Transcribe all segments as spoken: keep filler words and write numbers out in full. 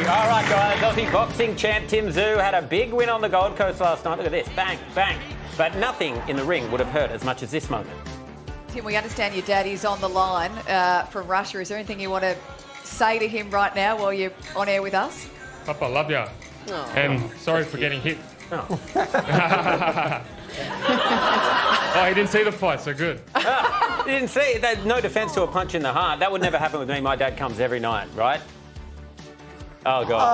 All right, guys. Aussie boxing champ Tim Tszyu had a big win on the Gold Coast last night. Look at this. Bang, bang. But nothing in the ring would have hurt as much as this moment. Tim, we understand your daddy's on the line uh, from Russia. Is there anything you want to say to him right now while you're on air with us? Papa, love ya. Oh. And sorry for getting hit. Oh. Oh, he didn't see the fight, so good. Ah, he didn't see it. No defence to a punch in the heart. That would never happen with me. My dad comes every night, right? Oh, God.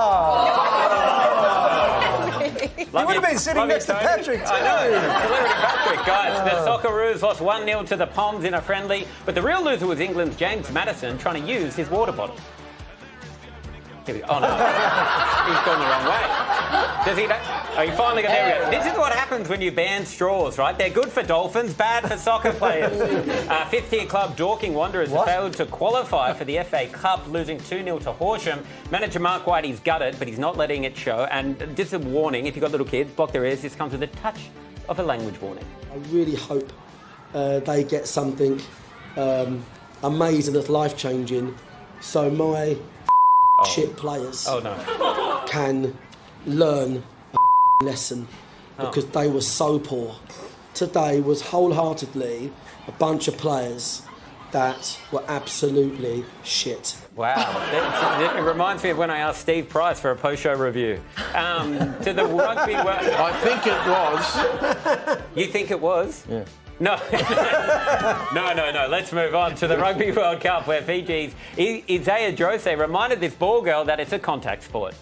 Oh. He would have been sitting next to Patrick, too. I know. Celebrity Patrick, guys. The Socceroos lost one nil to the Poms in a friendly, but the real loser was England's James Maddison trying to use his water bottle. Here we go. Oh, no. He's gone the wrong way. Does he... Oh, you finally got... There we go. This is what happens when you ban straws, right? They're good for dolphins, bad for soccer players. Uh, fifth-tier club Dorking Wanderers what? failed to qualify for the F A Cup, losing two nil to Horsham. Manager Marc White, he's gutted, but he's not letting it show. And just a warning, if you've got little kids, block their ears. This comes with a touch of a language warning. I really hope uh, they get something um, amazing that's life-changing, so my oh. shit players oh, no. can learn a lesson, because oh. they were so poor. Today was wholeheartedly a bunch of players that were absolutely shit. Wow. it, it reminds me of when I asked Steve Price for a post-show review. Um, to the rugby... I think it was. You think it was? Yeah. No. no, no, no. Let's move on to the Rugby World Cup, where Fiji's I- Isaiah Jose reminded this ball girl that it's a contact sport.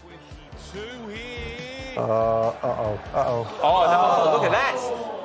Uh, uh-oh, uh-oh. Oh, no, look at that.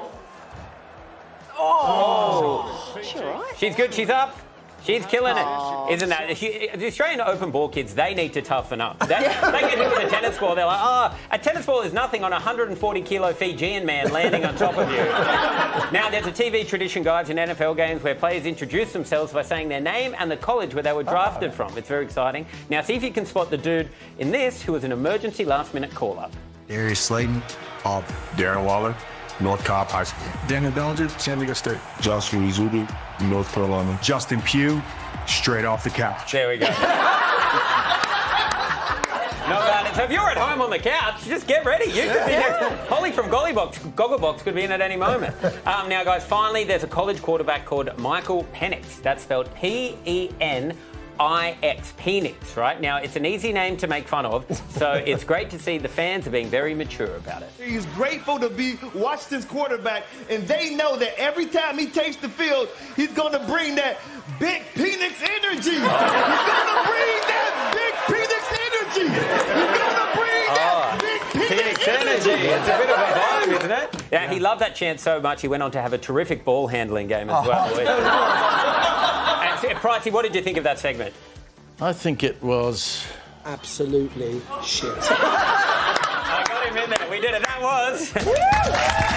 Oh. She all right? She's good. She's up. She's killing it. Isn't that? She, the Australian open ball kids, they need to toughen up. They, they get hit with a tennis ball. They're like, oh, a tennis ball is nothing on a one hundred forty kilo Fijian man landing on top of you. Now, there's a T V tradition, guys, in N F L games where players introduce themselves by saying their name and the college where they were drafted oh. from. It's very exciting. Now, see if you can spot the dude in this who was an emergency last-minute call-up. Darius Slayton, Auburn. Darren Waller, North Cobb High School. Daniel Bellinger, San Diego State. Joshua Izudu, North Carolina. Justin Pugh, straight off the couch. There we go. Not bad. So if you're at home on the couch, just get ready. You could be next. Holly from Gollybox, Gogglebox could be in at any moment. Um, now, guys, finally, there's a college quarterback called Michael Penix. That's spelled P E N I X, Penix, right? Now, it's an easy name to make fun of, so it's great to see the fans are being very mature about it. He's grateful to be Washington's quarterback, and they know that every time he takes the field, he's going to bring that big Penix energy. He's going to bring that big Penix energy. He's going to bring that oh, big Penix energy. energy. It's a bit of a vibe, isn't it? Yeah, yeah, he loved that chant so much, he went on to have a terrific ball handling game as well. Pricey, what did you think of that segment? I think it was... absolutely shit. I got him in there. We did it. That was...